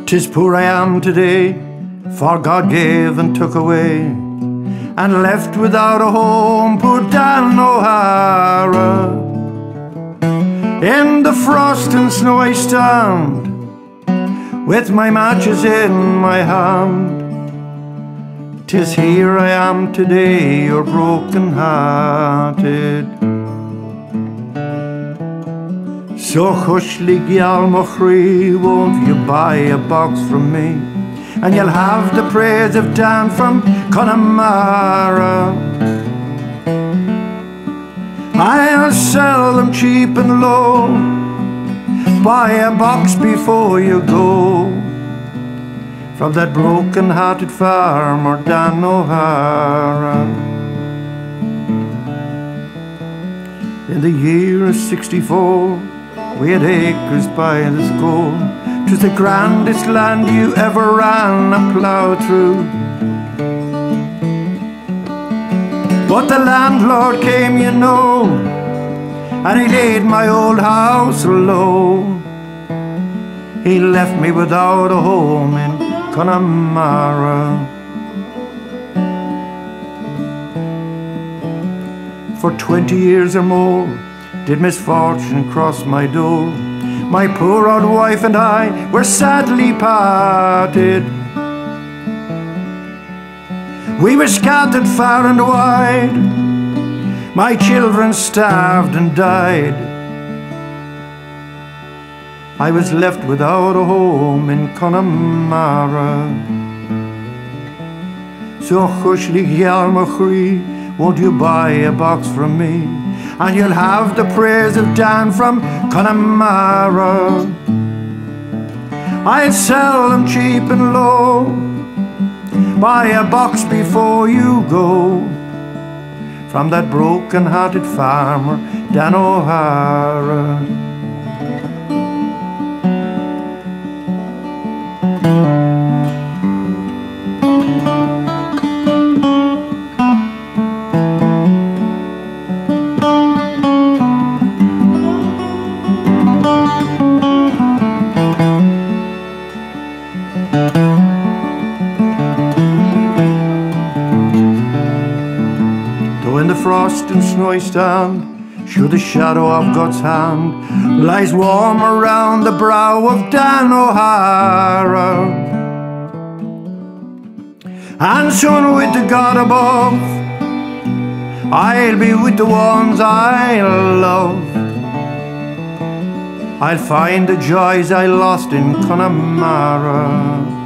'Tis poor I am today, for God gave and took away, and left without a home, poor Dan O'Hara. In the frost and snow I stand, with my matches in my hand. 'Tis here I am today, you're broken-hearted. So hushly, gyal Mochree, won't you buy a box from me, and you'll have the praise of Dan from Connemara. I'll sell them cheap and low, buy a box before you go, from that broken-hearted farmer Dan O'Hara. In the year of '64, we had acres by the score. 'Twas the grandest land you ever ran a plough through. But the landlord came, you know, and he laid my old house low. He left me without a home in Connemara. For 20 years or more did misfortune cross my door. My poor old wife and I were sadly parted. We were scattered far and wide, my children starved and died. I was left without a home in Connemara. So hushly, gyal Mochree, won't you buy a box from me, and you'll have the praise of Dan from Connemara. I'll sell them cheap and low, buy a box before you go, from that broken-hearted farmer Dan O'Hara. Though in the frost and snow I stand, sure the shadow of God's hand lies warm around the brow of Dan O'Hara. And soon with the God above, I'll be with the ones I love. I'll find the joys I lost in Connemara.